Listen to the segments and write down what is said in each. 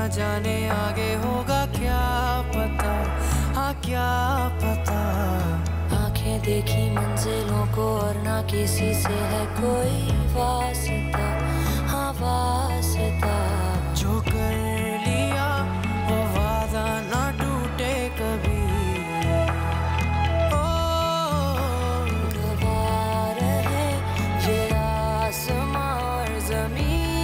जाने आगे होगा क्या पता, हाँ क्या पता। आंखें देखी मंजिलों को और ना किसी से है कोई वास्ता, हाँ वास्ता। जो कर लिया वो वादा ना टूटे कभी। ओ गवा रहे ये आसमां और ज़मीं।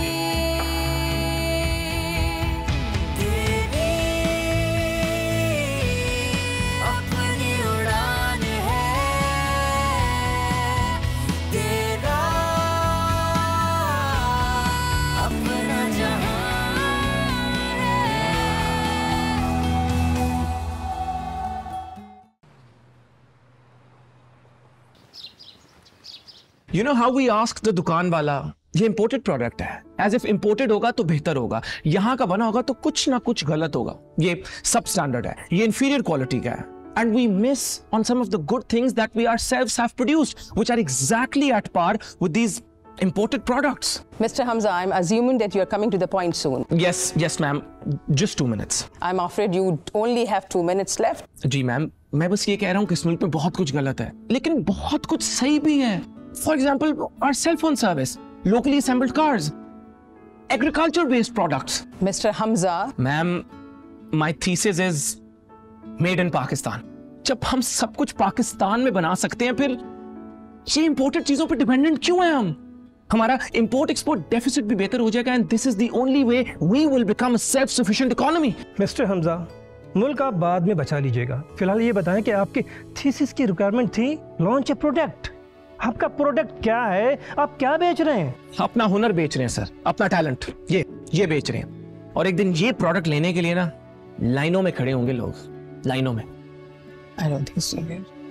You know how we ask the दुकान वाला, ये imported product है, as if imported होगा तो बेहतर होगा, यहाँ का बना होगा तो कुछ ना कुछ गलत होगा, ये सब स्टैंडर्ड है, ये inferior quality का है. And we miss on some of the good things that we ourselves have produced, which are exactly at par with these imported products. Mr. Hamza, I'm assuming that you're coming to the point soon. Yes ma'am, just 2 minutes. I'm afraid you only have 2 minutes left. जी ma'am, मैं बस ये कह रहा हूँ कि इस मुल्क में बहुत कुछ गलत है, लेकिन बहुत कुछ सही भी है. For example, our cell phone service, locally assembled cars, agriculture-based products. Mr. Hamza. Ma'am, my thesis is made in Pakistan. जब हम सब कुछ पाकिस्तान में बना सकते हैं, फिर ये इंपोर्टेड चीजों पर डिपेंडेंट क्यों हैं हम? हमारा इंपोर्ट एक्सपोर्ट डेफिसिट भी बेहतर हो जाएगा, and this is the only way we will become a self-sufficient economy. Mr. Hamza, मुल्क आप बाद में बचा लीजिएगा. फिलहाल ये बताएं कि आपकी थीसिस की रिक्वायरमेंट थी लॉन्च ए प्रोडक्ट. आपका प्रोडक्ट क्या है, आप क्या बेच रहे हैं? अपना हुनर बेच रहे हैं सर, अपना टैलेंट, ये बेच रहे हैं. और एक दिन ये प्रोडक्ट लेने के लिए ना लाइनों में खड़े होंगे लोग, लाइनों में. I don't think so.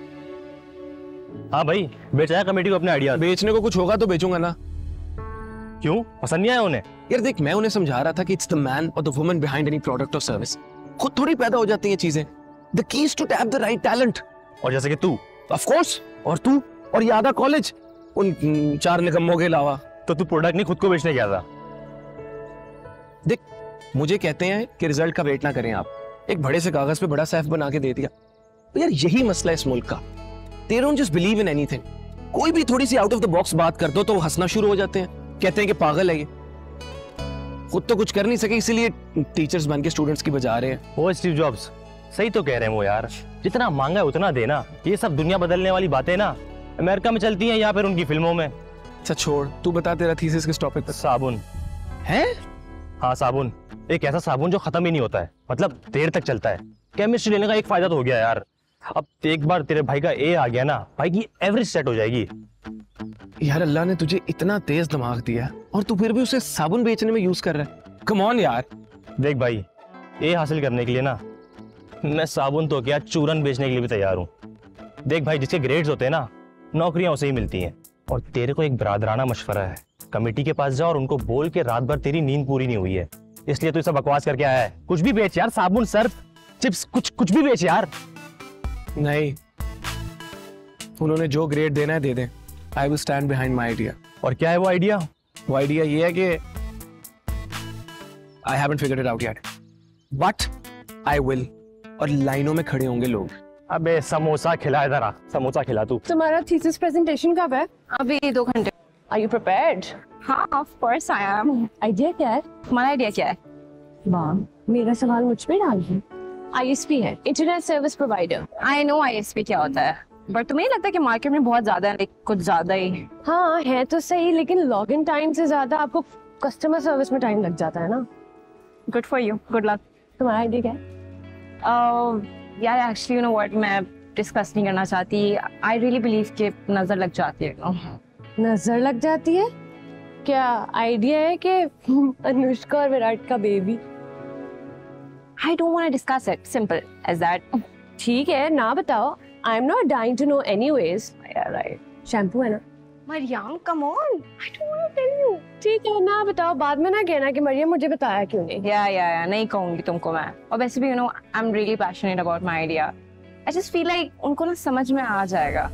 हाँ भाई, बेचा है कमेटी को अपने आइडिया. बेचने को कुछ होगा तो बेचूंगा ना. क्यों, पसंद नहीं आया उन्हें? यार देख, मैं उन्हें समझा रहा था कि इट्स द मैन और the woman behind any product और सर्विस. खुद थोड़ी पैदा हो जाती हैं चीजें. The key is to have the right talent. और जैसे कि तू. ऑफ कोर्स, और तू और ये आधा कॉलेज उन 4 निकम्मों के अलावा. तो तू प्रोडक्ट नहीं खुद को बेचने गया था? देख, मुझे कहते हैं कि रिजल्ट का वेट ना करें आप. एक बड़े से कागज पे बड़ा सैफ बना के दे दिया. तो यार यही मसला है इस मुल्क का. They don't just believe in anything. कोई भी थोड़ी सी आउट ऑफ द बॉक्स बात कर दो तो वो हंसना शुरू हो जाते हैं, कहते हैं कि पागल है ये. खुद तो कुछ कर नहीं सके, इसीलिए टीचर्स बन के स्टूडेंट्स की बजा रहे हैं. वो स्टीव जॉब्स सही तो कह रहे हैं वो यार. जितना मांगा है उतना देना. ये सब दुनिया बदलने वाली बातें ना अमेरिका में चलती हैं या फिर उनकी फिल्मों में. अच्छा छोड़, तू बता तेरा थीसिस किस टॉपिक पर? साबुन है. हाँ साबुन, एक ऐसा साबुन जो खत्म ही नहीं होता है, मतलब देर तक चलता है. केमिस्ट्री लेने का एक फायदा तो हो गया यार. अब एक बार तेरे भाई का ए आ गया ना, भाई की एवरेज सेट हो जाएगी. यार अल्लाह ने तुझे इतना तेज दिमाग दिया और तू फिर भी उसे साबुन बेचने में यूज कर रहा है. कम ऑन यार. देख भाई, ए हासिल करने के लिए ना मैं साबुन तो क्या चूरन बेचने के लिए भी तैयार हूँ. देख भाई, जिसके ग्रेड्स होते हैं ना नौकरियां उसे ही मिलती हैं. और तेरे को एक बरादराना मशवरा है, कमेटी के पास जा और उनको बोल के रात भर तेरी नींद पूरी नहीं हुई है इसलिए तू सब बकवास करके आया है. कुछ भी बेच यार, साबुन, सर्फ, चिप्स, कुछ भी बेच यार. नहीं, उन्होंने जो ग्रेड देना है दे दें. I will stand behind my idea. और क्या है वो आइडिया? वो आइडिया ये है कि I haven't figured it out yet, but I will. और लाइनों में खड़े होंगे लोग. अबे समोसा खिला, इधर आ, समोसा खिला तू. तुम्हारा थीसिस प्रेजेंटेशन कब है? अभी 2 घंटे. Are you prepared? हाँ, of course I am. Idea क्या है? तुम्हारा आइडिया क्या है? मैम, मेरा सवाल मुझ पे डाल दो. ISP है, internet service provider. I know ISP क्या होता है, बट तुम्हें नहीं लगता कि मार्केट में बहुत ज्यादा है, कुछ ज्यादा ही? हाँ है तो सही, लेकिन लॉगिन टाइम से ज्यादा आपको कस्टमर सर्विस में टाइम लग जाता है ना. Good for you, good luck. तुम्हारा आइडिया क्या है? यार एक्चुअली यू नो व्हाट, मैं डिस्कस नहीं करना चाहती. आई रियली बिलीव कि नजर लग जाती है. नजर लग जाती है? क्या आइडिया है कि अनुष्का और विराट का baby? I don't want to discuss it. Simple as that. ठीक है, ना बताओ. I'm not dying to know anyways. Yeah, right. Shampoo है ना? Maryam, come on. I don't want to tell you. ठीक है, ना बताओ. बाद में ना कहना कि मरियम मुझे बताया क्यों नहीं. Yeah, नहीं कहूँगी तुमको मैं. और वैसे भी you know, I'm really passionate about my idea. I just feel like उनको ना समझ में आ जाएगा.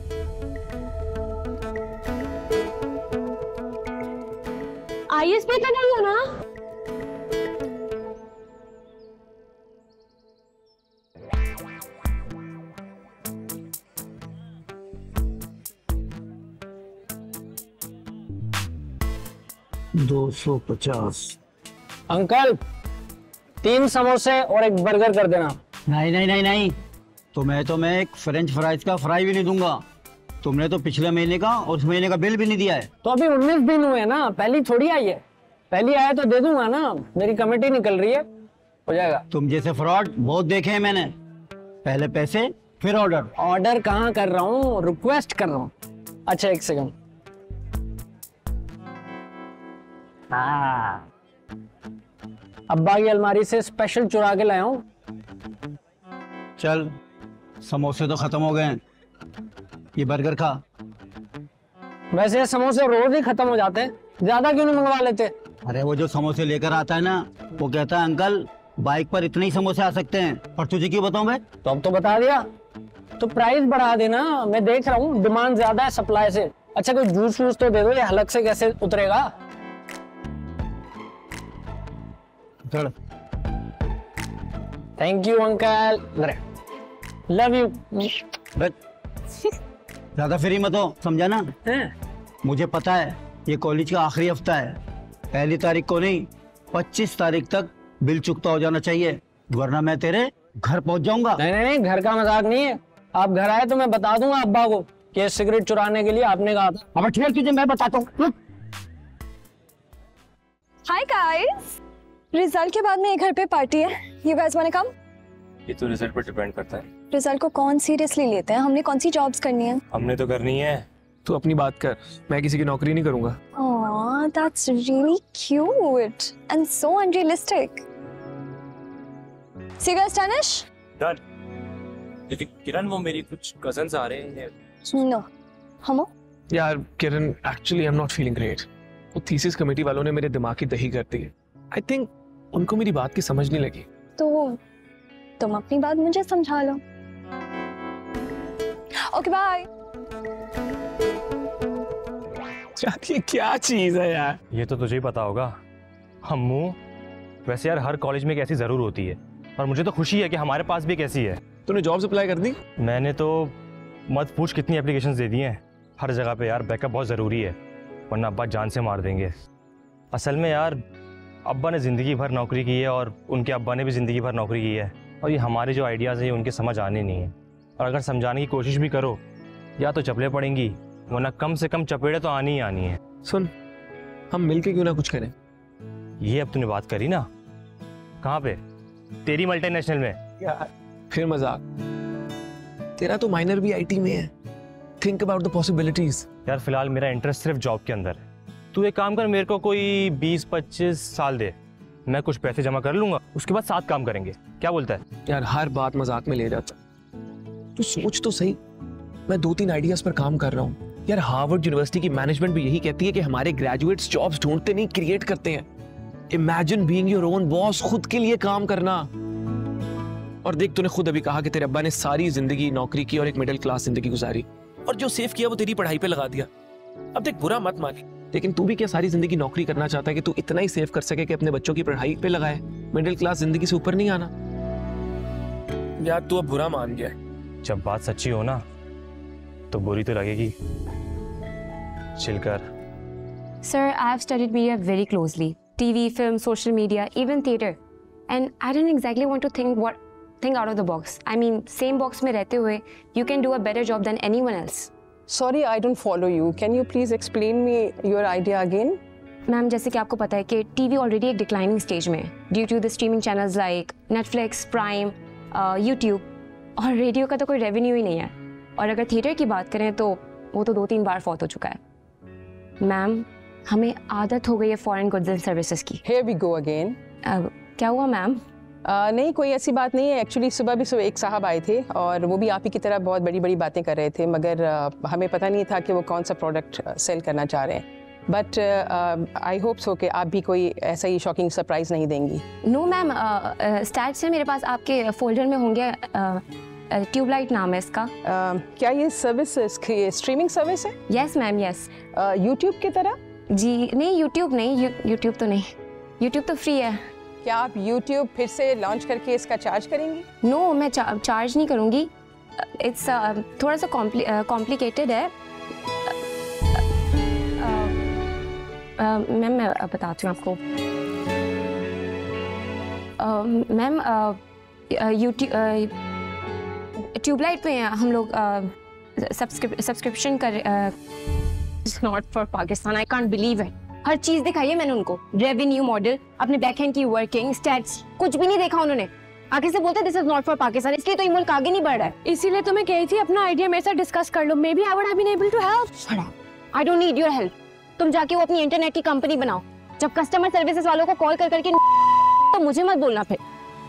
ISP तो नहीं है ना? 250। अंकल 3 समोसे और एक बर्गर कर देना। नहीं नहीं नहीं नहीं, तुम्हें एक फ्रेंच फ्राइज का फ्राई भी नहीं दूंगा। तुमने तो पिछले महीने का और इस महीने का बिल भी नहीं दिया है। तो अभी 19 दिन हुए ना, पहली थोड़ी आई है। पहली आया तो दे दूंगा ना, मेरी कमेटी निकल रही है, हो जाएगा। तुम जैसे फ्रॉड बहुत देखे हैं मैंने। पहले पैसे फिर ऑर्डर। ऑर्डर कहाँ कर रहा हूँ, रिक्वेस्ट कर रहा हूँ। अच्छा 1 सेकंड। हाँ, अब्बा की अलमारी से स्पेशल चुरा के लाया हूँ। चल, समोसे तो खत्म हो गए हैं, ये बर्गर खा। वैसे समोसे रोज ही खत्म हो जाते हैं, ज्यादा क्यों नहीं मंगवा लेते? अरे वो जो समोसे लेकर आता है ना, वो कहता है अंकल बाइक पर इतने ही समोसे आ सकते हैं, और तुझे क्यों बताऊं मैं? तो अब तो बता दिया, तो प्राइस बढ़ा देना। मैं देख रहा हूँ डिमांड ज्यादा है सप्लाई से। अच्छा कोई जूस वूस तो दे दो, ये हलक से कैसे उतरेगा? Thank you uncle, love you. ज्यादा फ्री मत हो, समझा ना? मुझे पता है ये कॉलेज का आखिरी हफ्ता है, 1 तारीख को नहीं 25 तारीख तक बिल चुकता हो जाना चाहिए, वरना मैं तेरे घर पहुंच जाऊंगा। नहीं नहीं नहीं, घर का मजाक नहीं है। आप घर आए तो मैं बता दूंगा अब्बा को कि सिगरेट चुराने के लिए आपने कहा था। अब ठीक है, तुझे मैं बताता हूँ। हाय गाइस, रिजल्ट के बाद में घर पे पार्टी है, you guys want to come? ये तो रिजल्ट पर डिपेंड करता है। रिजल्ट को कौन सीरियसली लेते हैं? हमने कौन सी जॉब्स करनी है? हमने तो करनी है। तू अपनी बात कर, मैं किसी की नौकरी नहीं करूंगा। Aw, that's really cute and so unrealistic. See you guys, Tanish? Done. लेकिन किरण, वो मेरी कुछ कजन्स आ रहे हैं। No. हम? यार Kiran, actually I am not feeling great. वो थीसिस कमेटी वालों ने मेरे दिमाग की दही कर दी है। आई थिंक उनको मेरी बात की समझ नहीं लगी। तो तुम अपनी बात मुझे समझा लो। Okay bye. ये क्या चीज है यार? ये तो तुझे ही पता होगा। हमू, वैसे यार हर कॉलेज में एक ऐसी जरूर होती है, और मुझे तो खुशी है कि हमारे पास भी एक ऐसी है। तूने जॉब्स अप्लाई कर दी? मैंने तो मत पूछ कितनी एप्लीकेशंस दे दी हैं। हर जगह पे यार बैकअप बहुत ज़रूरी है, वरना अब्बा जान से मार देंगे। असल में यार अब्बा ने ज़िंदगी भर नौकरी की है, और उनके अब्बा ने भी ज़िंदगी भर नौकरी की है, और ये हमारे जो आइडियाज़ हैं उनके समझ आने नहीं है। और अगर समझाने की कोशिश भी करो, या तो चपले पड़ेंगी, वरना कम से कम चपेड़े तो आनी ही आनी है। सुन, हम मिलके क्यों ना कुछ करें? ये अब तूने बात करी ना, कहाँ पे? तेरी मल्टीनेशनल में? यार फिर मजाक। तेरा तो माइनर भी आईटी में है। Think about the possibilities. यार फिलहाल मेरा इंटरेस्ट सिर्फ जॉब के अंदर है। तू एक काम कर, मेरे को कोई 20-25 साल दे, मैं कुछ पैसे जमा कर लूंगा, उसके बाद साथ काम करेंगे। क्या बोलता है? यार हर बात मजाक में ले जाता। तू सोच तो सही, मैं 2-3 आइडियाज पर काम कर रहा हूँ। यार हार्वर्ड यूनिवर्सिटी की मैनेजमेंट भी यही कहती है कि हमारे ग्रेजुएट्स जॉब्स ढूंढते नहीं, क्रिएट करते हैं। Imagine being your own boss, खुद के लिए काम करना। और देख, तूने खुद अभी कहा कि तेरे अब्बा ने सारी जिंदगी नौकरी की और एक मिडिल क्लास जिंदगी गुजारी, और जो सेव किया वो तेरी पढ़ाई पे लगा दिया। अब देख, बुरा मत मानी, लेकिन तू भी क्या सारी जिंदगी नौकरी करना चाहता है कि तू इतना ही सेव कर सके कि अपने बच्चों की पढ़ाई पे लगाए? मिडिल क्लास जिंदगी से ऊपर नहीं आना। यार तू अब बुरा मान गया है। जब बात सच्ची हो ना तो बुरी तो लगेगी। चिल कर। Sir, I have studied media very closely. TV, film, social media, even theater. And I didn't exactly want to think out of the box. I mean, same box में रहते हुए, you can do a better job than anyone else. Sorry, I don't follow you. Can you please explain me your idea again? Ma'am, जैसे कि आपको पता है कि TV already एक डिक्लाइनिंग स्टेज में है due to the streaming channels like Netflix, Prime, YouTube, और रेडियो का तो कोई रेवेन्यू ही नहीं है। और अगर थिएटर की बात करें तो वो तो 2-3 बार फॉत हो चुका है। मैम, हमें आदत हो गई है फॉरेन गुड्स एंड सर्विसेज की। Here we go again. क्या हुआ मैम? नहीं, कोई ऐसी बात नहीं है। एक्चुअली सुबह एक साहब आए थे, और वो भी आप ही की तरह बहुत बड़ी बड़ी बातें कर रहे थे, मगर हमें पता नहीं था कि वो कौन सा प्रोडक्ट सेल करना चाह रहे हैं। बट आई होप सो कि आप भी कोई ऐसा ही शॉकिंग सरप्राइज नहीं देंगी। नो मैम, स्टैट्स है मेरे पास, आपके फोल्डर में होंगे। ट्यूबलाइट नाम है इसका। क्या ये सर्विस स्ट्रीमिंग सर्विस है? Yes ma'am, yes. यूट्यूब की तरह? जी नहीं, यूट्यूब नहीं, यूट्यूब तो नहीं, यूट्यूब तो फ्री है। क्या आप यूट्यूब फिर से लॉन्च करके इसका चार्ज करेंगी? नो, मैं चार्ज नहीं करूँगी। इट्स थोड़ा सा कॉम्प्लिकेटेड है। मैम मैं बताती हूँ आपको। मैम ट्यूबलाइट पे हम लोग सब्सक्रिप्शन कर not for Pakistan. I can't believe it. हर चीज दिखाई है मैंने उनको, रेवेन्यू मॉडल, अपने बैकएंड की वर्किंग, स्टैट्स, कुछ भी नहीं देखा उन्होंने। आगे से बोलते this is not for Pakistan, इसलिए तो ये मुल्क आगे नहीं बढ़ रहा है। इसीलिए तो मैं कही थी अपना आइडिया मेरे साथ डिस्कस कर लो। Maybe I would have been able to help. I don't need your help. तुम जाके वो अपनी इंटरनेट की कंपनी बनाओ। जब कस्टमर सर्विसेज वालों को कॉल कर करके तो मुझे मत बोलना फिर।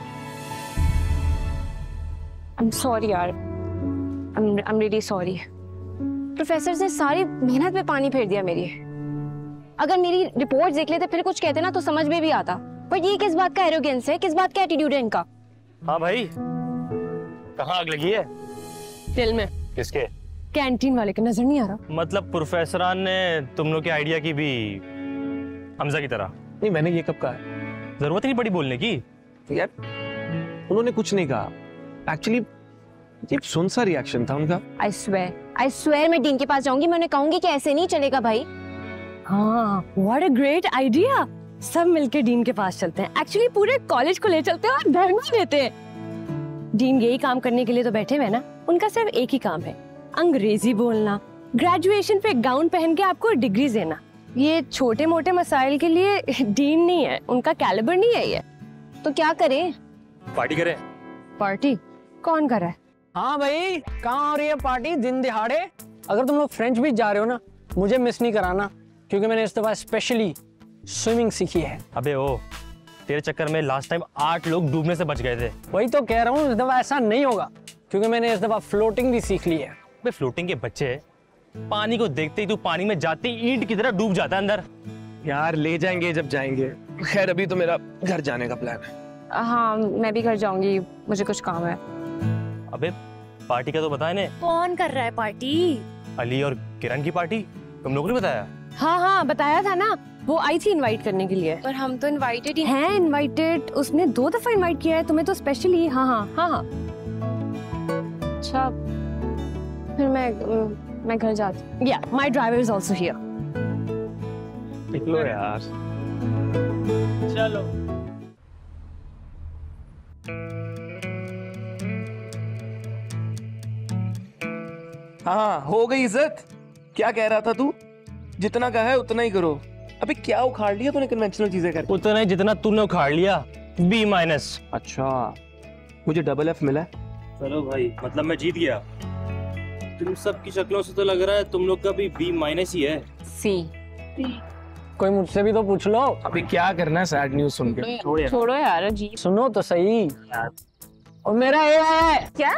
आई एम सॉरी यार, I am really sorry. Professor ने सारी मेहनत पे पानी फेर दिया मेरी। अगर मेरी रिपोर्ट देख लेते फिर कुछ कहते ना तो समझ में भी आता। बट ये किस बात का एरोगेंस है, किस बात का एटीट्यूड है इनका? हाँ भाई, कहाँ आग लगी है? दिल में। किसके? कैंटीन वाले के। नजर नहीं आ रहा? मतलब प्रोफेसरान ने तुम लोग के आइडिया की भी हमजा की तरह? नहीं, मैंने ये कब कहा है? जरूरत ही नहीं पड़ी बोलने की यार। उन्होंने कुछ नहीं कहा एक्चुअली, ये सुन सा रिएक्शन था उनका। आई स्वेयर मैं डीन के पास जाऊंगी, मैं उन्हें कहूंगी कि ऐसे नहीं चलेगा भाई। हाँ, व्हाट अ ग्रेट आइडिया। सब मिलके डीन के पास चलते हैं। एक्चुअली पूरे कॉलेज को ले चलते हैं और धरना देते हैं। डीन यही काम करने के लिए तो बैठे हुए ना। उनका सिर्फ एक ही काम है, अंग्रेजी बोलना, ग्रेजुएशन पे गाउन पहन के आपको डिग्री देना। ये छोटे मोटे मसाइल के लिए डीन नहीं है, उनका कैलिबर नहीं है ये। तो क्या करें? पार्टी करें? पार्टी कौन कर रहा है? हाँ भाई, कहाँ हो रही है पार्टी दिन दिहाड़े? अगर तुम लोग फ्रेंच बीच जा रहे हो ना, मुझे मिस नहीं कराना, क्योंकि मैंने इस दफा स्पेशली स्विमिंग सीखी है। अबे ओ, तेरे चक्कर में लास्ट टाइम 8 लोग डूबने से बच गए थे। वही तो कह रहा हूँ, इस दफा ऐसा नहीं होगा, क्योंकि मैंने इस दफा फ्लोटिंग भी सीख ली है। अबे फ्लोटिंग के बच्चे, पानी को देखते ही तू पानी में जाते ही ईंट की तरह डूब जाता है अंदर। यार ले जाएंगे जब जाएंगे। खैर अभी तो मेरा घर जाने का प्लान है। हाँ मैं भी घर जाऊंगी, मुझे कुछ काम है। अबे पार्टी का तो बताया ने। कौन कर रहा है पार्टी? अली और किरण की पार्टी, तुम लोगों ने बताया? हाँ हाँ बताया था ना, वो आई थी इनवाइट करने के लिए। पर हम तो इनवाइटेड ही हैं। इनवाइटेड उसने 2 दफा इनवाइट किया है तुम्हें तो स्पेशली। हाँ हाँ हाँ हाँ। अच्छा फिर मैं घर जाती हूँ। या my driver is also here. निकलो यार। चलो। हाँ हो गई इज्जत। क्या कह रहा था तू? जितना कहा है उतना ही करो। अबे क्या उखाड़ लिया तूने कन्वेंशनल चीजें करके? उतना ही जितना तूने उखाड़ लिया, B-। अच्छा, मुझे डबल F मिला है। चलो भाई, मतलब मैं जीत गया। तुम सब की शक्लों से तो लग रहा है तुम लोग का भी B- ही है। C। कोई मुझसे भी तो पूछ लो। अभी क्या करना है सैड न्यूज़ सुन के? छोड़ो यार अजीब। सुनो तो सही। और मेरा ये है। क्या?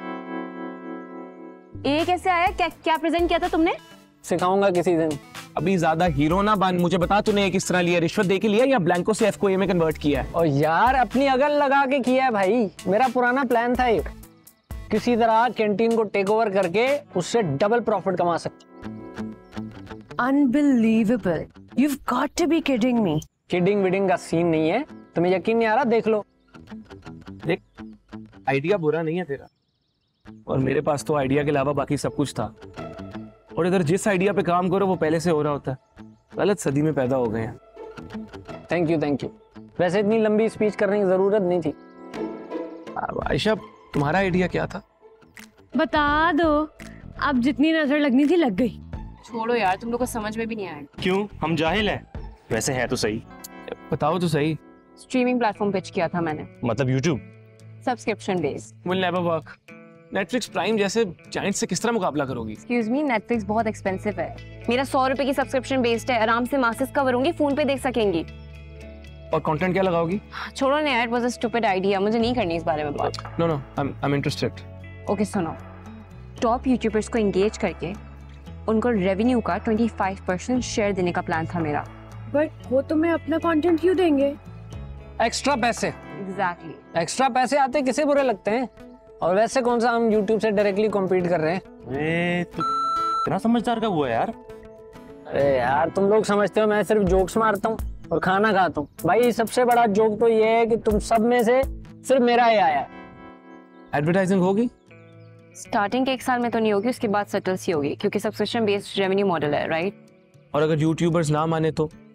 ये कैसे आया? क्या प्रेजेंट किया था तुमने? सिखाऊंगा किसी दिन। अभी ज्यादा हीरो ना बन। मुझे बता तूने किस तरह लिया? रिश्वत दे के लिया या ब्लैंको से F को A में कन्वर्ट किया है? और यार अपनी अगल लगा के किया है भाई। मेरा पुराना प्लान था ये, किसी तरह कैंटीन को टेक ओवर करके उससे डबल प्रॉफिट कमा सकते। Unbelievable, you've got to be kidding me। Kidding विडिंग का सीन नहीं है, तुम्हें यकीन नहीं आ रहा? देख लो। देख, आइडिया बुरा नहीं है तेरा, और मेरे पास तो आइडिया के अलावा बाकी सब कुछ था। और इधर जिस आइडिया पे काम करो वो पहले से हो रहा होता है। गलत सदी में पैदा हो गए हैं। Thank you thank you. वैसे इतनी लंबी स्पीच करने की जरूरत नहीं थी। आयशा, तुम्हारा आइडिया क्या था? बता दो। अब जितनी नजर लगनी थी लग गई। छोड़ो यार, तुम लोग को समझ में भी नहीं आया। क्यों, हम जाहिल हैं? वैसे है तो सही। बताओ तो सही। स्ट्रीमिंग प्लेटफॉर्म पिच किया था मैंने। मतलब YouTube? Subscription based. Will never work. Netflix Prime जैसे जायंट से किस तरह मुकाबला करोगी? एक्सक्यूज मी, नेटफ्लिक्स बहुत एक्सपेंसिव है। मेरा 100 रुपए की सब्सक्रिप्शन बेस्ड है, आराम से मासेस कवर होंगे, फोन पे देख सकेंगी। और कंटेंट क्या लगाओगी? छोड़ो ना यार, it was a stupid idea, मुझे नहीं करनी इस बारे में बात। No no, I am interested. Okay सुनो, टॉप यूट्यूबर्स को एंगेज करके उनको रेवेन्यू का 25% शेयर देने का प्लान था मेरा। बट वो तुम्हें अपना कंटेंट क्यों देंगे? एक्स्ट्रा पैसे। एग्जैक्टली। एक्स्ट्रा पैसे आते किसे बुरे लगते हैं? और वैसे कौन सा हम YouTube से डायरेक्टली कॉम्पीट कर रहे हैं? तू इतना समझदार का हुआ है यार। अरे यार तुम लोग समझते हो मैं सिर्फ जोक्स मारता हूँ और खाना खाता हूँ। भाई सबसे बड़ा जोक तो ये है कि तुम सब में से सिर्फ मेरा ही आया है। एडवर्टाइजिंग होगी? स्टार्टिंग के 1 साल में तो नहीं होगी, उसके बाद सेटल सी होगी, क्योंकि सब्सक्रिप्शन बेस्ड रेवेन्यू मॉडल है, राइट? और अगर यूट्यूबर्स ना माने तो?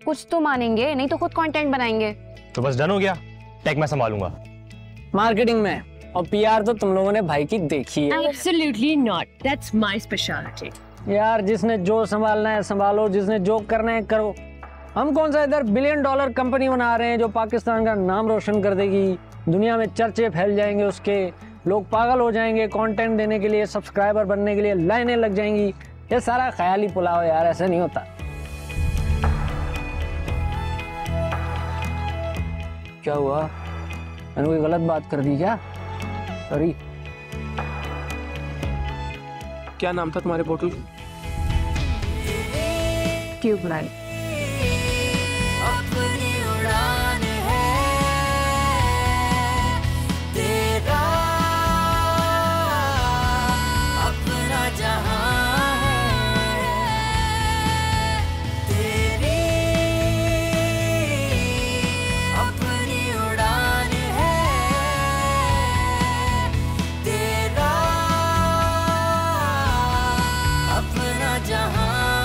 कुछ तो मानेंगे, नहीं तो खुद कंटेंट बनाएंगे। तो बस डन हो गया, टेक मैं संभालूंगा। मार्केटिंग में और पीआर तो तुम लोगों ने भाई की देखी है। Absolutely not. That's my specialty. यार जिसने जो संभालना है संभालो, जिसने जो करना है करो। हम कौन सा इधर $1 बिलियन कंपनी बना रहे हैं जो पाकिस्तान का नाम रोशन कर देगी, दुनिया में चर्चे फैल जाएंगे उसके, लोग पागल हो जाएंगे कंटेंट देने के लिए, सब्सक्राइबर बनने के लिए लाइनें लग जाएंगी। ये सारा ख्याली पुलाव यार, ऐसा नहीं होता। क्या हुआ, मैंने कोई गलत बात कर दी क्या? सॉरी। क्या नाम था तुम्हारे पोर्टल का? Cube light. अपनी उड़ान है तेरा, अपना जहां है तेरी, अपनी उड़ान है तेरा, अपना जहां।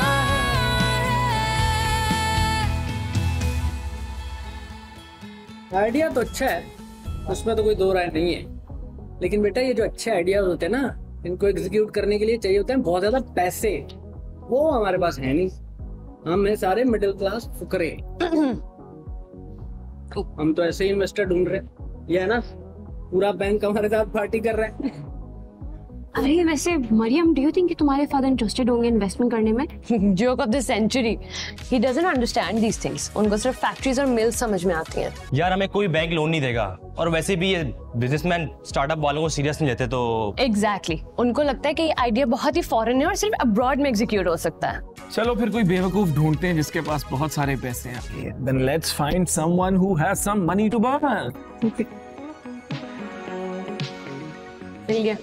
आइडिया तो अच्छा है, उसमें तो कोई दो राय नहीं है, लेकिन बेटा ये जो अच्छे आइडियाज होते हैं ना, इनको एग्जीक्यूट करने के लिए चाहिए होते हैं बहुत ज्यादा पैसे। वो हमारे पास है नहीं, हम हैं सारे मिडिल क्लास फुकरे। हम तो ऐसे ही इन्वेस्टर ढूंढ रहे हैं। ये है ना, पूरा बैंक हमारे साथ पार्टी कर रहा है। अरे वैसे मरियम, डू यू थिंक कि तुम्हारे फादर इंटरेस्टेड होंगे इन्वेस्टमेंट करने में? Joke of the century. He doesn't understand these things. उनको सिर्फ फैक्ट्रीज और मिल्स समझ में आती हैं। यार हमें कोई बैंक लोन नहीं देगा, और वैसे भी ये बिजनेसमैन स्टार्टअप वालों को सीरियस नहीं लेते। तो Exactly. उनको लगता है कि ये आइडिया बहुत ही फॉरेन है और सिर्फ अब्रॉड में एग्जीक्यूट हो सकता है। चलो फिर कोई बेवकूफ ढूंढते हैं जिसके पास बहुत सारे पैसे हैं। Then let's find someone who has some money to burn. मिल गया।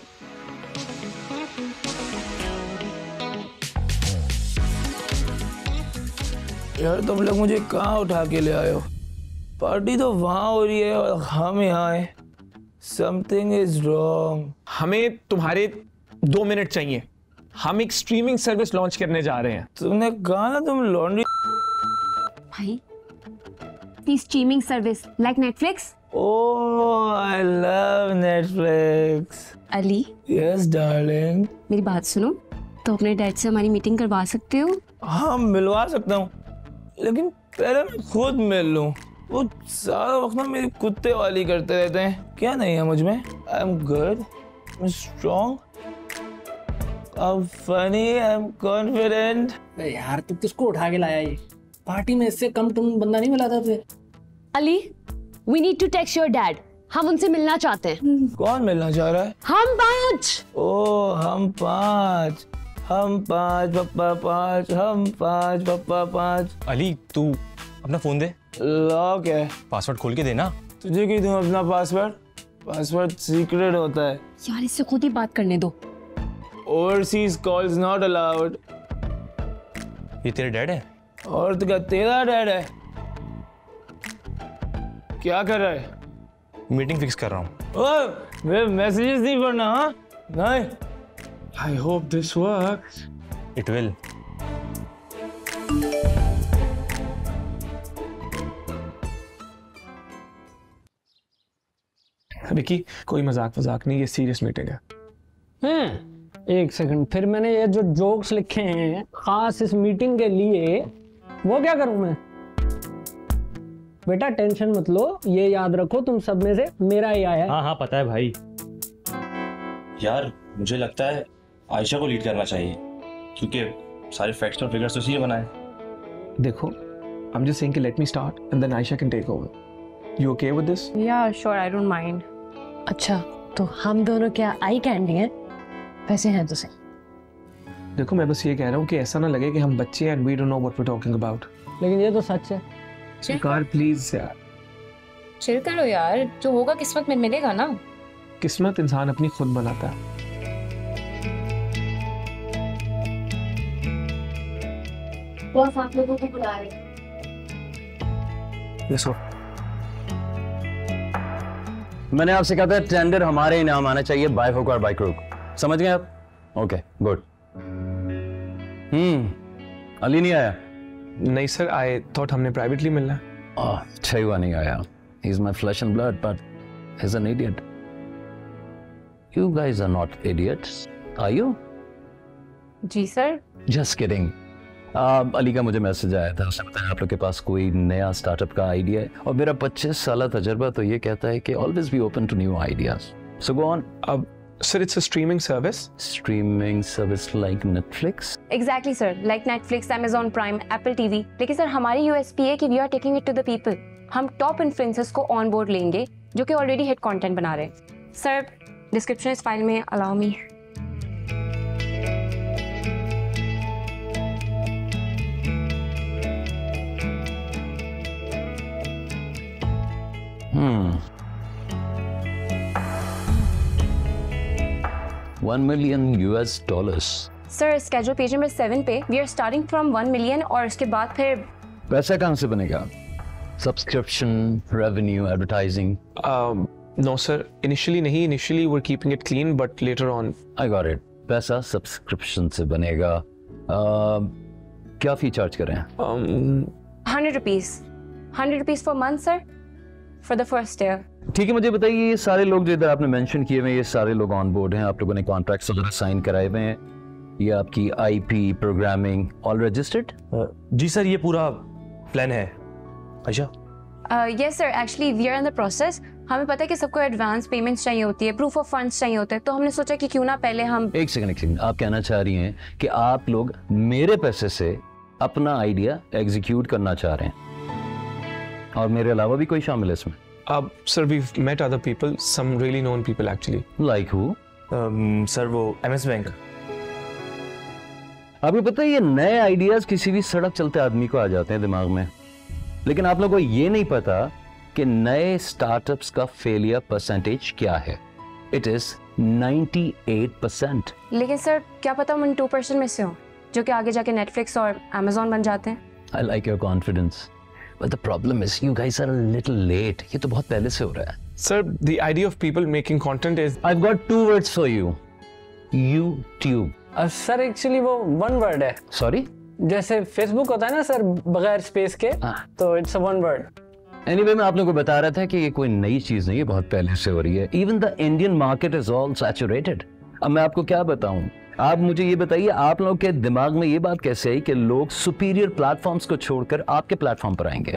यार तुम लोग मुझे कहाँ उठा के ले आए हो? पार्टी तो वहां हो रही है और हम यहाँ हैं। Something is wrong. हमें तुम्हारे 2 मिनट चाहिए, हम एक स्ट्रीमिंग सर्विस लॉन्च करने जा रहे हैं। तुमने कहा ना तुम लॉन्ड्री। भाई the streaming service like Netflix. Oh I love Netflix. Ali. Yes darling. मेरी बात सुनो, तो अपने डैड से हमारी मीटिंग करवा सकते हो? हाँ मिलवा सकता हूँ, लेकिन पहले मैं खुद मिल लूं। वो सारा वक्त ना मेरी कुत्ते वाली करते रहते हैं। क्या नहीं है मुझ में? I am good, I am strong, I am funny, I am confident. यार तू किसको उठा के लाया? ये पार्टी में इससे कम तुम बंदा नहीं मिला था तुझे? Ali, we need to text your dad. हम उनसे मिलना चाहते हैं। कौन मिलना चाह रहा है? हम 5। ओह हम 5, हम 5 पप्पा 5, हम 5 पप्पा 5। अली तू अपना फोन दे। लॉक है, पासवर्ड खोल के देना। तुझे क्यों दूं अपना पासवर्ड? पासवर्ड सीक्रेट होता है यार इससे खुद ही बात करने दो। Overseas calls not allowed. ये तेरे डैड है? और तो क्या तेरा डैड है? क्या कर रहा है? मीटिंग फिक्स कर रहा हूँ। ओह वे मैसेजेस नहीं पढ़ना। हाँ नहीं। I hope this works. It will. Vicky कोई मजाक नहीं, ये सीरियस मीटिंग है। एक सेकंड, फिर मैंने ये जो जोक्स लिखे हैं खास इस मीटिंग के लिए, वो क्या करूं मैं? बेटा टेंशन मत लो, ये याद रखो तुम सब में से मेरा ही आया है। हाँ हाँ पता है भाई। यार मुझे लगता है आयशा को लीड करना चाहिए, क्योंकि सारे फैक्ट्स और फिगर्स तो उसी ने बनाए। देखो, I'm just saying कि let me start and then Aisha can take over. You okay with this? Yeah, sure, I don't mind. अच्छा, तो हम दोनों क्या आई कैंडी हैं? वैसे हैं तो सही। देखो मैं बस ये कह रहा हूँ कि ऐसा ना लगे कि हम बच्चे हैं and we don't know what we're talking about. लेकिन ये तो सच है। कार प्लीज यार। चिल करो यार, जो होगा किस्मत में मिलेगा ना। किस्मत इंसान अपनी खुद बनाता है। बॉस आप लोगों को बुला रहे हैं। देखो मैंने आपसे कहा था टेंडर हमारे ही नाम आना चाहिए, बाय हुक और बाय क्रूक। समझ गए आप? Okay good. अली नहीं आया? नहीं सर, आई थॉट हमने प्राइवेटली मिलना है। अच्छा हुआ नहीं आया। He's my flesh and blood, but he's an idiot. You guys are not idiots, are you? जी सर। Just kidding. अली का मुझे मैसेज आया था, उसने बताया आप लोग के पास कोई नया स्टार्टअप का आइडिया है, और मेरा 25 साल तजर्बा तो ये कहता है कि always be open to new ideas. So go on. अब sir, it's a streaming service. Streaming service like Netflix? Exactly sir, like Netflix, Amazon Prime, Apple TV. लेकिन सर हमारी USP है कि we are taking it to the people. हम top influencers को on board लेंगे जो कि ऑलरेडी हिट कंटेंट बना रहे हैं। सर डिस्क्रिप्शन इस फाइल में allow me. $1 million। Sir schedule page number 7 पे we are starting from 1 million और उसके बाद फिर पैसा कहाँ से बनेगा? Subscription, revenue, advertising? No sir, initially नहीं, initially we're keeping it clean, but later on. I got it. पैसा subscription से बनेगा। क्या फी चार्ज करें? 100 rupees for month sir, for the first year। ठीक है, मुझे बताइए ये सारे लोग जो इधर आपने मेंशन किए हुए हैं, ये सारे लोग ऑन बोर्ड हैं, आप लोगों ने कॉन्ट्रैक्ट्स वगैरह साइन कराए हुए हैं, ये आपकी IP प्रोग्रामिंग ऑल रजिस्टर्ड? जी सर, ये पूरा प्लान है। अच्छा। Yes sir, actually we are in the process. हमें पता है कि सबको एडवांस पेमेंट्स चाहिए होती है, प्रूफ ऑफ फंड्स चाहिए होते हैं, तो हमने सोचा कि क्यों ना पहले हम एक सेकंड, आप कहना चाह रही हैं कि आप लोग मेरे पैसे से अपना आइडिया एग्जीक्यूट करना चाह रहे हैं, और मेरे अलावा भी कोई शामिल है इसमें? Sir, we've met other people, some really known people actually. Like who? Sir वो MS बैंक। आपको पता है ये नए आइडियाज किसी भी सड़क चलते आदमी को आ जाते हैं दिमाग में, लेकिन आप लोगों को ये नहीं पता कि नए स्टार्टअप्स का फेलियर परसेंटेज क्या है। It is 98%। लेकिन सर क्या पता हम 2% में से हो जो कि आगे जाके नेटफ्लिक्स और Amazon बन जाते हैं। I like your confidence, but the problem is you guys are a little late. ये तो बहुत पहले से हो रहा है। Sir, the idea of people making content is. I've got 2 words for you. YouTube. Sir actually वो 1 वर्ड है। Sorry? जैसे फेसबुक होता है ना सर बगैर स्पेस के, तो इट्स अ 1 वर्ड। Anyway, मैं आप लोगों को बता रहा था कि ये कोई नई चीज नहीं है, बहुत पहले से हो रही है। Even the Indian market is all saturated. अब मैं आपको क्या बताऊं, आप मुझे ये बताइए, आप लोगों के दिमाग में ये बात कैसे आई कि लोग सुपीरियर प्लेटफॉर्म्स को छोड़कर आपके प्लेटफॉर्म पर आएंगे?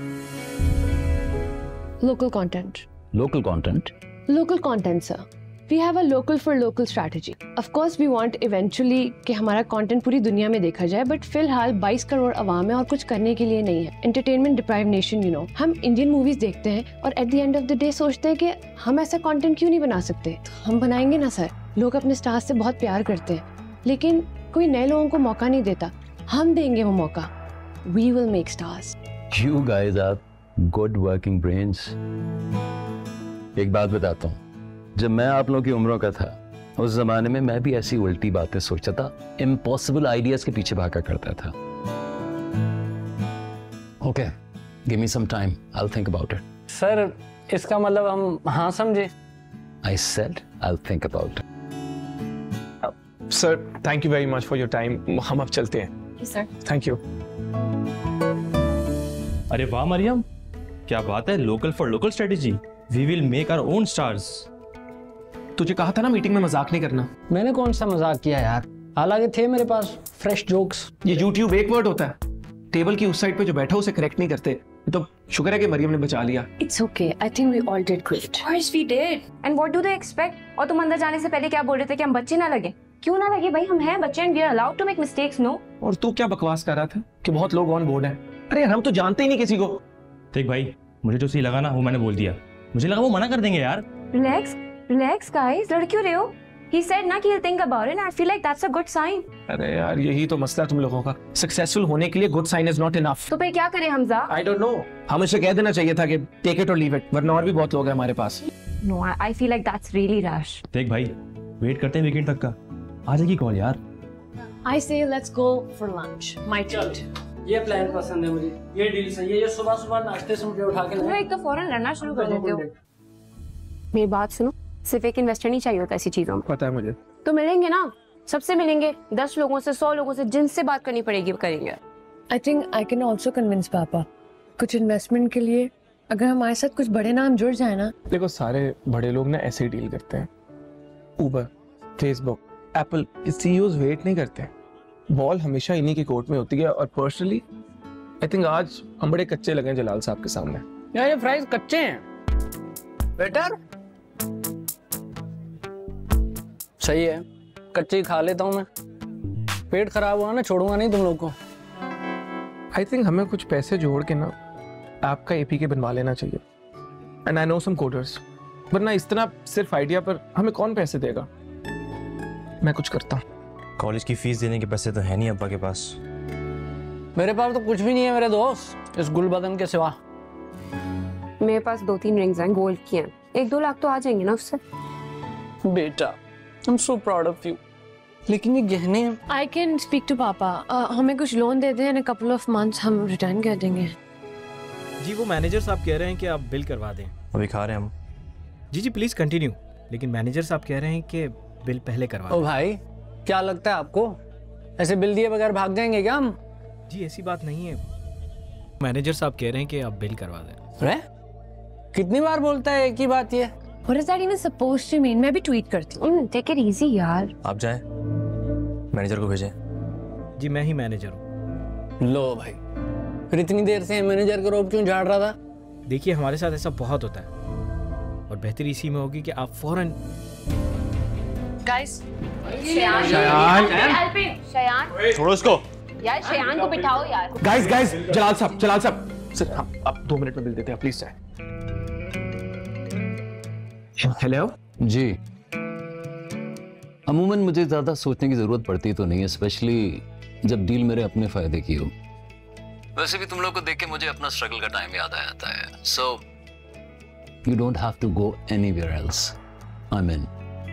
Local content. Local content? Local content, sir. We have a local for local strategy. Of course, we want eventually कि हमारा content पूरी दुनिया में देखा जाए, but फिलहाल 22 करोड़ अवाम है और कुछ करने के लिए नहीं है। Entertainment deprived nation, you know. हम Indian movies देखते हैं और at the end of the day सोचते हैं कि हम ऐसा content क्यों नहीं बना सकते? तो हम बनाएंगे ना सर। लोग अपने स्टार से बहुत प्यार करते हैं, लेकिन कोई नए लोगों को मौका नहीं देता। हम देंगे वो मौका। We will make stars. You guys are good working brains. एक बात बताता हूँ, जब मैं आप लोगों की उम्रों का था, उस जमाने में मैं भी ऐसी उल्टी बातें सोचता था, इम्पॉसिबल आइडियाज के पीछे भागा करता था। Okay, give me some time, I will think about it. Sir इसका मतलब हम हाँ समझे? I said I will think about it. Sir, thank you very much for your time. हम अब चलते हैं। Yes, sir. Thank you. अरे वाह मरियम, क्या बात है, local for local strategy. We will make our own stars. तुझे कहा था ना मीटिंग में मजाक नहीं करना। मैंने कौन सा मजाक किया यार, हालांकि थे मेरे पास फ्रेश जोक्स। ये YouTube एक वर्ड होता है, टेबल की उस साइड पे जो बैठा उसे करेक्ट नहीं करते। तो शुक्र है कि मरियम ने बचा लिया। It's okay. I think we all did great. Of course we did. And what do they expect? और तुम अंदर जाने से पहले क्या बोल रहे थे कि हम बच्चे ना लगे? क्यों ना लगे भाई, हम हैं बच्चे and we are allowed to make mistakes, no? और तू क्या बकवास कर रहा था कि बहुत लोग ऑन बोर्ड हैं? अरे हम तो जानते ही नहीं किसी को। देख भाई, मुझे जो सही लगा ना वो मैंने बोल दिया। मुझे लगा वो मना कर देंगे यार। Relax guys, लड़ क्यों रहे हो? He said ना कि he'll think about it and I feel like that's a good sign. अरे यार यही तो मसला तुम लोगों का। सक्सेसफुल होने के लिए good sign is not enough. तो फिर क्या करें हमजा? I don't know. हम इसे कह देना चाहिए था कि टेक इट और लीव इट, वरना और भी बहुत लोग हैं हमारे पास। No, I feel like that's really rash. देख भाई, वेट करते हैं वीकेंड तक का, आ जाएगी कॉल यार। I say let's go for lunch. My treat. ये प्लान पसंद है मुझे, ये डील सही है। ये सुबह सुबह नाश्ते से मुझे उठा के तुम एक तो फौरन लड़ना शुरू कर देते हो। मेरी बात सुनो, सिर्फ एक इन्वेस्टर नहीं चाहिए होता ऐसी चीजों में। पता है मुझे। तो मिलेंगे ना, सबसे मिलेंगे, 10 लोगों से, 100 लोगों से, जिनसे बात करनी पड़ेगी वो करेंगे। I think I can also convince पापा कुछ इन्वेस्टमेंट के लिए, अगर हमारे साथ कुछ बड़े नाम जुड़ जाए ना। देखो सारे बड़े लोग ना ऐसे ही डील करते हैं। उबर, फेसबुक, एप्पल, ये सीईओज वेट नहीं करते। बॉल हमेशा इन्हीं की कोर्ट में होती है। और पर्सनली आई थिंक आज हम बड़े कच्चे लगे हैं जलाल साहब के सामने। यार ये फ्राइज कच्चे हैं बेटर। सही है, कच्चे ही खा लेता हूँ मैं। पेट खराब हुआ ना, छोड़ूंगा नहीं तुम लोग को। आई थिंक हमें कुछ पैसे जोड़ के ना आपका एपीके बनवा लेना चाहिए। And I know some coders, वरना इतना सिर्फ आइडिया पर हमें कौन पैसे देगा। मैं कुछ करता हूँ। कॉलेज की फीस देने के पैसे तो है नहीं अब्बा के पास। मेरे पास तो कुछ भी नहीं है मेरे दोस्त, इस गुल बदन के सिवा। मेरे पास 2-3 रिंग्स हैं, गोल्ड की हैं। 1-2 लाख तो आ जाएंगे ना उससे। बेटा I am so proud of you. लेकिन ये गहने। आई कैन स्पीक टू पापा, हमें कुछ लोन दे दें, in a couple of months हम रिटर्न कर देंगे। जी वो मैनेजर साहब कह रहे हैं कि आप बिल करवा दें। अभी खा रहे हैं हम। जी प्लीज कंटिन्यू। लेकिन मैनेजर साहब कह रहे हैं कि बिल पहले करवा दें। ओ भाई क्या लगता है आपको ऐसे बिल दिए बगैर भाग जाएंगे क्या हम? जी ऐसी बात नहीं है, मैनेजर साहब कह रहे हैं कि आप बिल करवा दें। अरे कितनी बार बोलता है एक ही बात ये। What is that even supposed to mean? मैं भी ट्वीट करती हूँ। टेक इट इजी यार। आप जाएं, मैनेजर को भेजें। जी मैं ही मैनेजर हूँ। लो भाई, फिर इतनी देर से मैनेजर का रोब क्यों झाड़ रहा था? देखिए हमारे साथ ऐसा बहुत होता है और बेहतरी इसी में होगी कि आप फौरन। गाइस छोड़ो इसको यार, शयान को बिठाओ यार। गाइस जलाल साहब सर, हम आप 2 मिनट में बिल देते हैं, प्लीज जाए। हेलो जी, अमूमन मुझे ज्यादा सोचने की जरूरत पड़ती तो नहीं है, स्पेशली जब डील मेरे अपने फायदे की हो। वैसे भी तुम लोग को देख के मुझे अपना स्ट्रगल का टाइम याद आ जाता है। So you don't have to go anywhere else. I mean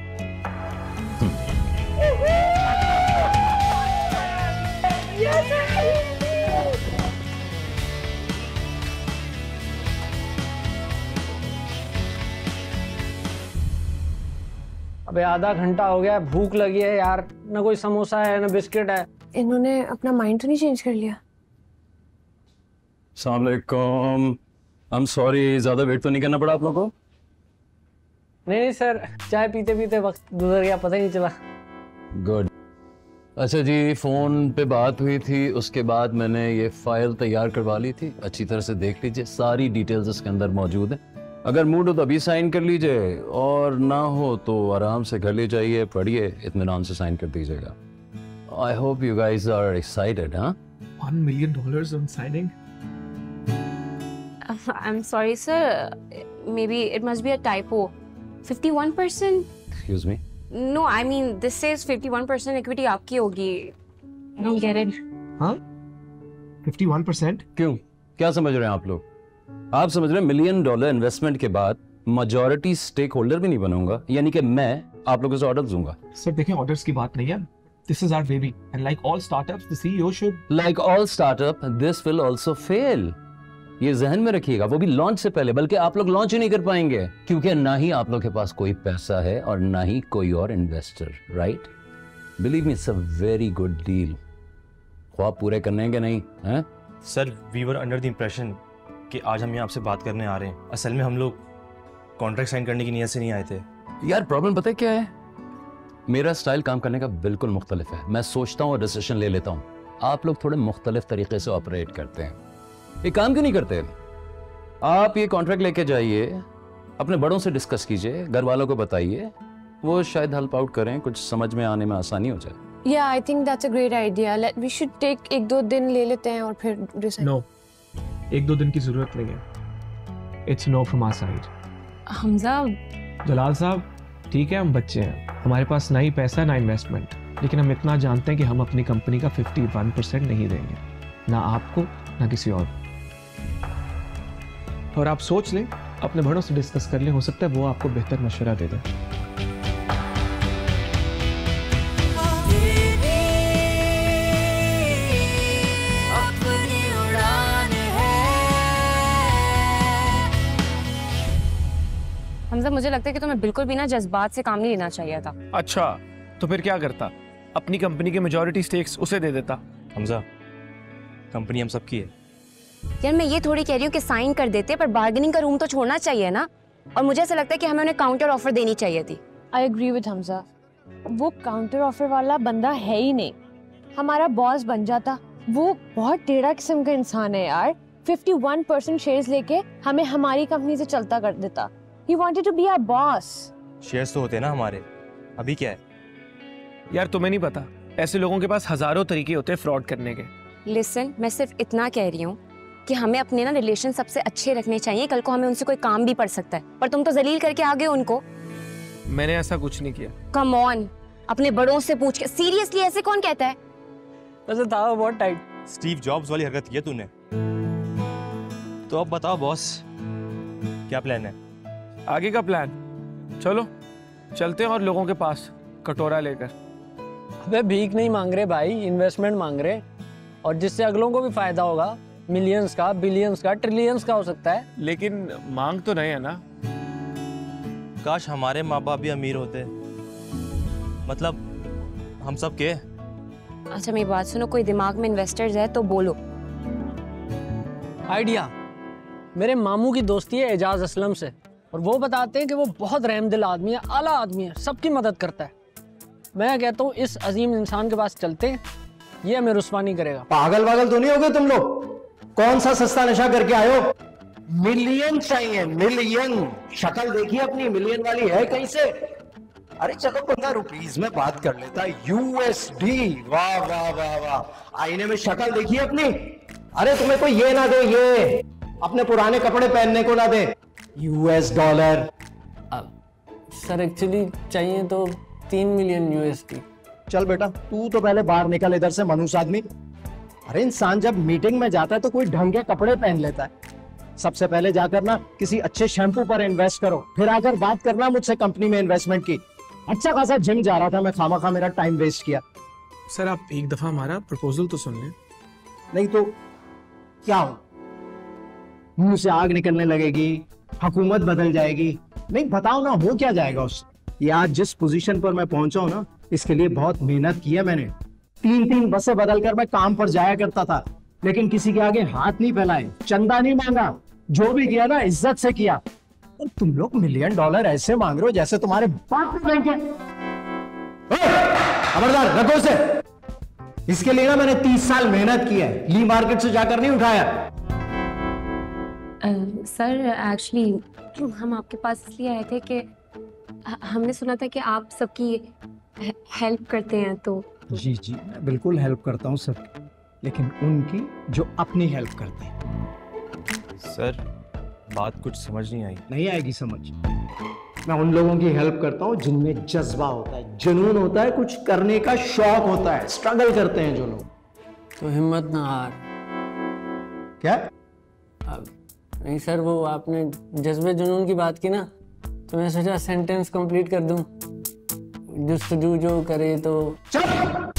अबे आधा घंटा हो गया, भूख लगी है यार। ना कोई समोसा है ना बिस्किट है। इन्होंने अपना माइंड तो नहीं चेंज कर लिया? अस्सलाम वालेकुम। आई एम सॉरी, ज्यादा वेट तो नहीं करना पड़ा आप लोगों को? नहीं सर, चाय पीते पीते वक्त गुजर गया, पता ही नहीं चला। गुड। अच्छा जी, फोन पे बात हुई थी, उसके बाद मैंने ये फाइल तैयार करवा ली थी। अच्छी तरह से देख लीजिए, सारी डिटेल्स इसके अंदर मौजूद है। अगर मूड हो तो अभी साइन कर लीजिए, और ना हो तो आराम से घर ले जाइए, पढ़िए, इत्मीनान से साइन कर दीजिएगा। I hope you guys are excited. हाँ, $1 million on signing? I'm sorry sir, maybe it must be a typo. 51%? Excuse me? No, I mean this says 51% equity आपकी होगी। I don't get it. हाँ? 51%? क्यों? क्या समझ रहे हैं आप लोग? आप समझ रहे हैं $1 million इन्वेस्टमेंट के बाद मेजॉरिटी स्टेक होल्डर भी नहीं बनूंगा, यानी कि मैं आप लोगों से ऑर्डर दूंगा। सर देखिए, ऑर्डर्स की बात नहीं है। This is our baby, and like all startups, the CEO should. Like all startup, this will also fail. ये जहन में रखिएगा, वो भी लॉन्च से पहले। बल्कि आप लोग लॉन्च ही नहीं कर पाएंगे, क्योंकि ना ही आप लोग के पास कोई पैसा है और ना ही कोई और investor, right? Believe me, it's a very good deal. ख्वाब पूरे करने के नहीं हैं? Sir, we were under the impression कि आज हम यहाँ आपसे बात करने आ रहे हैं। असल में हम लोग कॉन्ट्रैक्ट साइन करने की नीयत से नहीं आए थे। यार प्रॉब्लम पता है क्या है? मेरा स्टाइल काम करने का बिल्कुल मुख्तलिफ है। मैं सोचता हूँ और डिसीजन ले लेता हूँ। आप लोग थोड़े मुख्तलिफ तरीके से ऑपरेट करते हैं। एक काम क्यों नहीं करते? आप ये कॉन्ट्रैक्ट लेके जाइए, अपने बड़ों से डिस्कस कीजिए, घर वालों को बताइए, वो शायद हेल्प आउट करें, कुछ समझ में आने में आसानी हो जाए। Yeah, I think that's a great idea. We should take 1-2 दिन ले लेते हैं और फिर decide. No, 1-2 दिन की जरूरत नहीं है। It's no from our side. Hamza, जलाल साहब, ठीक है, हम बच्चे हैं, हमारे पास ना ही पैसा ना इन्वेस्टमेंट, लेकिन हम इतना जानते हैं कि हम अपनी कंपनी का 51% नहीं देंगे, ना आपको ना किसी और आप सोच लें, अपने बड़ों से डिस्कस कर लें, हो सकता है वो आपको बेहतर मशवरा दे दें। हमजा, मुझे लगता है कि तुम्हें बिल्कुल भी ना जज्बात से काम नहीं लेना चाहिए था। अच्छा, तो फिर क्या करता? अपनी कंपनी के मेजॉरिटी स्टेक्स उसे दे देता। हमजा, कंपनी हम सबकी है। यार मैं ये थोड़ी कह रही हूँ कि साइन कर देते, पर बार्गेनिंग का रूम तो छोड़ना चाहिए ना। और मुझे ऐसा लगता है कि हमें उन्हें काउंटर ऑफर देनी चाहिए थी। आई एग्री विद हमजा, वो काउंटर ऑफर वाला बंदा है ही नहीं। हमारा बॉस बन जाता। वो बहुत टेढ़ा किस्म का इंसान है यार। 51% शेयर्स लेके हमें हमारी कंपनी से चलता कर देता। He wanted to be our boss. Shares तो होते हैं ना हमारे, अभी क्या है? यार तुम्हें नहीं पता, ऐसे लोगों के पास हजारों तरीके होते हैं फ्रॉड करने के। लिसन, मैं सिर्फ इतना कह रही हूँ कि हमें अपने ना रिलेशन सबसे अच्छे रखने चाहिए। कल को हमें उनसे कोई काम भी पड़ सकता है, पर तुम तो जलील करके आ गए उनको। मैंने ऐसा कुछ नहीं किया। कम ऑन, अपने बड़ों से पूछ के। सीरियसली ऐसे कौन कहता है? वैसे था बहुत टाइट। स्टीव जॉब्स वाली हरकत की है तूने। तो अब बताओ बॉस, क्या प्लान है? आगे का प्लान? चलो चलते हैं और लोगों के पास कटोरा लेकर। अबे भीख नहीं मांग रहे भाई, इन्वेस्टमेंट मांग रहे, और जिससे अगलों को भी फायदा होगा। मिलियंस का, बिलियंस का, ट्रिलियंस का हो सकता है। लेकिन मांग तो नहीं है ना। काश हमारे माँ बाप भी अमीर होते, मतलब हम सब के। अच्छा मेरी बात सुनो, कोई दिमाग में इन्वेस्टर्स है तो बोलो। आइडिया, मेरे मामू की दोस्ती है एजाज असलम से, और वो बताते हैं कि वो बहुत रहमदिल आदमी है, आला आदमी है, सबकी मदद करता है। मैं कहता हूँ इस अजीम इंसान के पास चलते हैं, ये हमें रुस्वा नहीं करेगा। पागल वागल तो नहीं हो गए तुम लोग? कौन सा सस्ता नशा करके आए हो? मिलियन चाहिए, मिलियन। शक्ल देखिए अपनी, मिलियन वाली है कहीं से? अरे चलो 15 रुपीज में बात कर लेता। USD, वाह वाह वाह वाह। आईने में शक्ल देखिए अपनी। अरे तुम्हें कोई ये ना दे, ये अपने पुराने कपड़े पहनने को ना दे। US dollar. सर एक्चुअली चाहिए तो 3 मिलियन USD। चल बेटा तू तो पहले बाहर निकल इधर से, मनुष्य आदमी। अरे इंसान जब मीटिंग में जाता है तो कोई ढंग के कपड़े पहन लेता है। सबसे पहले जाकर ना किसी अच्छे शैम्पू पर इन्वेस्ट करो, फिर आकर बात करना मुझसे कंपनी में इन्वेस्टमेंट की। अच्छा खासा जिम जा रहा था मैं, खामा मेरा टाइम वेस्ट किया। सर आप एक दफा हमारा प्रपोजल तो सुन लें। नहीं तो क्या हो, मुंह से आग निकलने लगेगी, हुकूमत बदल जाएगी। नहीं बताओ ना, हो क्या जाएगा उससे? ये आज जिस पोजीशन पर मैं पहुंचा हूं ना, इसके लिए बहुत मेहनत की है मैंने। 3 बसें बदलकर मैं काम पर जाया करता था, लेकिन किसी के आगे हाथ नहीं फैलाए, चंदा नहीं मांगा। जो भी किया ना इज्जत से किया। और तुम लोग मिलियन डॉलर ऐसे मांग रहे हो जैसे तुम्हारे बाप के बैंक है। खबरदार, रखो उसे। इसके लिए ना मैंने 30 साल मेहनत की है, ली मार्केट से जाकर नहीं उठाया। सर एक्चुअली हम आपके पास इसलिए आए थे कि हमने सुना था कि आप सबकी हेल्प करते हैं। तो जी जी, मैं बिल्कुल हेल्प करता हूँ सबकी, लेकिन उनकी जो अपनी हेल्प करते हैं। सर बात कुछ समझ नहीं आई। नहीं आएगी समझ। मैं उन लोगों की हेल्प करता हूँ जिनमें जज्बा होता है, जुनून होता है, कुछ करने का शौक होता है, स्ट्रगल करते हैं जो लोग। तो हिम्मत ना हार। क्या? नहीं सर, वो आपने जज्बे जुनून की बात की ना, तो मैं सोचा सेंटेंस कंप्लीट कर दूं। जस्तजू जो करे तो। चुप!